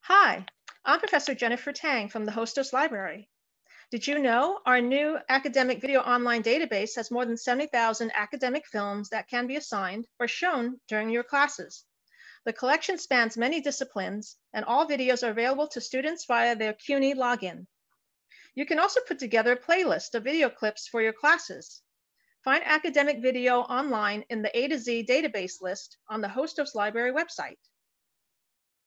Hi, I'm Professor Jennifer Tang from the Hostos Library. Did you know our new academic video online database has more than 70,000 academic films that can be assigned or shown during your classes? The collection spans many disciplines, and all videos are available to students via their CUNY login. You can also put together a playlist of video clips for your classes. Find academic video online in the A to Z database list on the Hostos Library website.